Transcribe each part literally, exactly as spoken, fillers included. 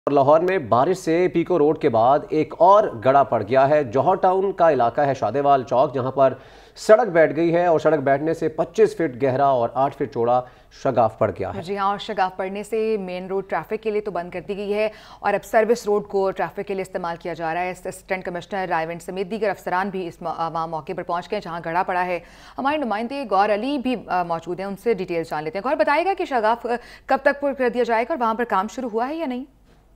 और लाहौर में बारिश से पीको रोड के बाद एक और गड़ा पड़ गया है। जौहर टाउन का इलाका है शादेवाल चौक, जहां पर सड़क बैठ गई है और सड़क बैठने से पच्चीस फीट गहरा और आठ फीट चौड़ा शगाफ पड़ गया है। जी हाँ, और शगाफ पड़ने से मेन रोड ट्रैफिक के लिए तो बंद कर दी गई है और अब सर्विस रोड को ट्रैफिक के लिए इस्तेमाल किया जा रहा है। असिस्टेंट कमिश्नर रायविंड समेत दीगर अफसरान भी इस वहाँ मौके पर पहुँच गए जहाँ गड़ा पड़ा है। हमारे नुमाइंदे गौर अली भी मौजूद हैं, उनसे डिटेल जान लेते हैं। गौर, बताएगा कि शगाफ कब तक पुर कर दिया जाएगा और वहाँ पर काम शुरू हुआ है या नहीं?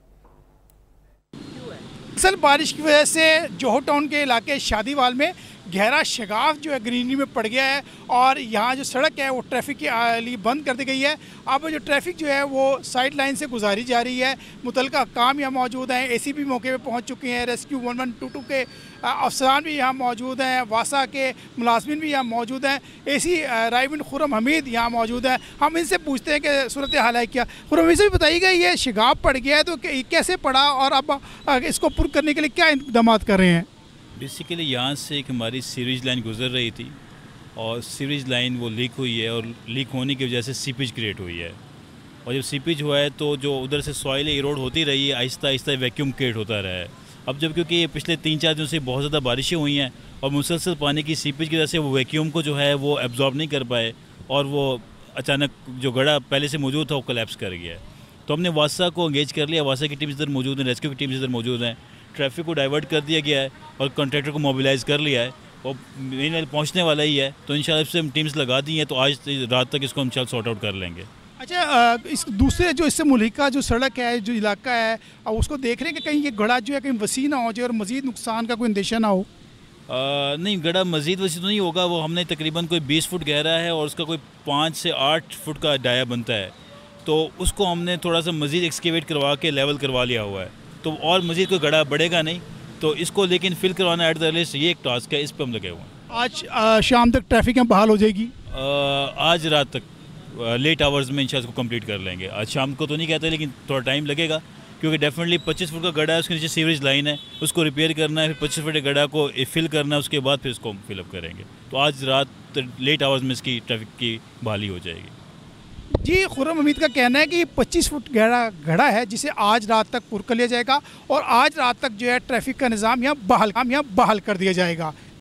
असल बारिश की वजह से जौहर टाउन के इलाके शादीवाल में गहरा शगाफ जो है ग्रीनरी में पड़ गया है और यहाँ जो सड़क है वो ट्रैफिक के लिए बंद कर दी गई है। अब जो ट्रैफिक जो है वो साइड लाइन से गुजारी जा रही है। मुतलका काम यहाँ मौजूद हैं, एसी भी मौके पे पहुँच चुके हैं, rescue one one two two के अफसरान भी यहाँ मौजूद हैं, वासा के मुलाजमिन भी यहाँ मौजूद हैं, एसी रायविंड खुर्रम हमीद यहाँ मौजूद हैं। हम इनसे पूछते हैं कि सूरत हाल है क्या। खुर्रम हमीद से भी बताइएगा, ये शगाफ पड़ गया है तो कैसे पड़ा और अब इसको पुर करने के लिए क्या इंतजाम कर रहे हैं? बेसिकली यहाँ से एक हमारी सीवरेज लाइन गुजर रही थी और सीवरेज लाइन वो लीक हुई है और लीक होने की वजह से सीपेज क्रिएट हुई है। और जब सीपेज हुआ है तो जो उधर से सॉइल इरोड होती रही है, आहिस्ता आहिस्ता वैक्यूम क्रिएट होता रहा है। अब जब क्योंकि ये पिछले तीन चार दिनों से बहुत ज़्यादा बारिशें हुई हैं और मुसलसल पानी की सीपेज की वजह से वो वैक्यूम को जो है वो एब्जॉर्ब नहीं कर पाए और वो अचानक जो गड़ा पहले से मौजूद था वो कोलैप्स कर गया है। तो हमने वासा को एंगेज कर लिया, वासा की टीम इधर मौजूद है, रेस्क्यू की टीम इधर मौजूद हैं। ट्रैफिक को डाइवर्ट कर दिया गया है और कॉन्ट्रैक्टर को मोबिलाइज़ कर लिया है और मेन पहुंचने वाला ही है। तो इंशाल्लाह से हम टीम्स लगा दी हैं, तो आज रात तक इसको हम इंशाल्लाह सॉर्ट आउट कर लेंगे। अच्छा, इस दूसरे जो इससे मुल्हिका जो सड़क है, जो इलाका है, उसको देख रहे हैं कि कहीं ये गड़ा जो है कहीं वसी ना हो जाए और मज़ीद नुकसान का कोई अंदेशा ना हो? आ, नहीं, गड़ा मज़ीद वसी तो नहीं होगा। वो हमने तकरीबन कोई बीस फुट गहरा है और उसका कोई पाँच से आठ फुट का डाया बनता है, तो उसको हमने थोड़ा सा मज़ीद एक्सकेवेट करवा के लेवल करवा लिया हुआ है। तो और मज़ीद कोई गड़ा बढ़ेगा नहीं, तो इसको लेकिन फिल करवाना एट द लिस्ट ये एक टास्क है, इस पर हम लगे हुए हैं। आज आ, शाम तक ट्रैफिक यहाँ बहाल हो जाएगी? आ, आज रात तक लेट आवर्स में इंशाल्लाह इसको कंप्लीट कर लेंगे। आज शाम को तो नहीं कहते, लेकिन थोड़ा टाइम लगेगा क्योंकि डेफिनेटली पच्चीस फुट का गड्ढा है, उसके नीचे सीवरेज लाइन है, उसको रिपेयर करना है, फिर पच्चीस फुट के गड्ढा को फिल करना है, उसके बाद फिर इसको फिलअप करेंगे। तो आज रात लेट आवर्स में इसकी ट्रैफिक की बहाली हो जाएगी। जी, खुर्रम हमीद का कहना है कि पच्चीस फुट गहरा गड़ा है जिसे आज रात तक पुर कर लिया जाएगा और आज रात तक जो है ट्रैफिक का निज़ाम यहाँ बहाल यहाँ बहाल कर दिया जाएगा।